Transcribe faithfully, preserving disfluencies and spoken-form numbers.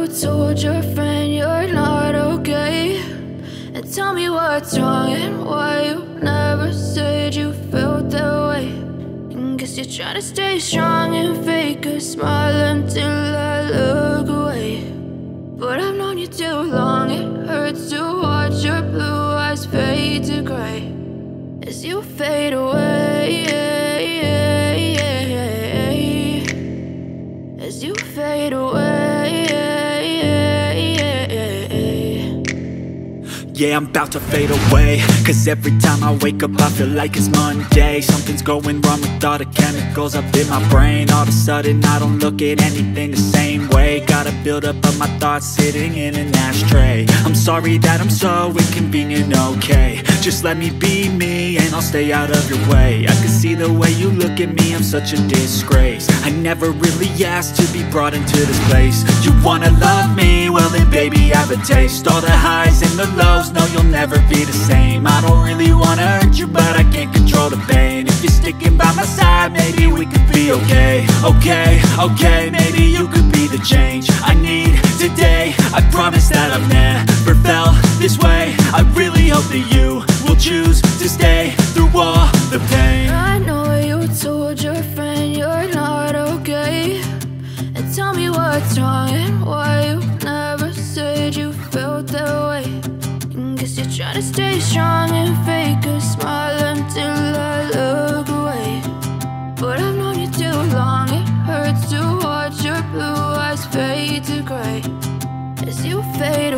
told your friend you're not okay, and tell me what's wrong and why you never said you felt that way. And guess you're trying to stay strong and fake a smile until I look away. But I've known you too long, it hurts to watch your blue eyes fade to gray as you fade away, as you fade away. Yeah, I'm about to fade away, cause every time I wake up I feel like it's Monday. Something's going wrong with all the chemicals up in my brain. All of a sudden I don't look at anything the same way. Gotta build up of my thoughts sitting in an ashtray. I'm sorry that I'm so inconvenient, okay. Just let me be me and I'll stay out of your way. I can see the way you look at me, I'm such a disgrace. I never really asked to be brought into this place. You wanna love me? Well then baby, have a taste. All the highs and the lows, no, you'll never be the same. I don't really wanna hurt you, but I can't control the pain. If you're sticking by my side, maybe we could be okay. Okay, okay, maybe you could be the change I need today. I promise that I've never felt this way. I really hope that you will choose to stay through all the pain. I know you told your friend you're not okay, and tell me what's wrong and why you never said you felt that way. Guess you're trying to stay strong and fake a smile until I look away. But I've known you too long, it hurts to watch your blue eyes fade to gray as you fade